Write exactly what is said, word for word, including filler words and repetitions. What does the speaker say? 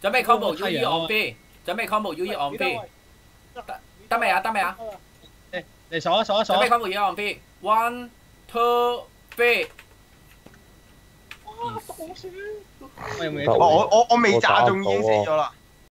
準備 combo U E on B， 準備 combo U E on B， 得得未啊？得未啊？ 嚟嚟鎖啊鎖啊鎖！ 準備 combo U E on B，one two three。 我有冇嘢？ 我我我我未炸中已經死咗啦。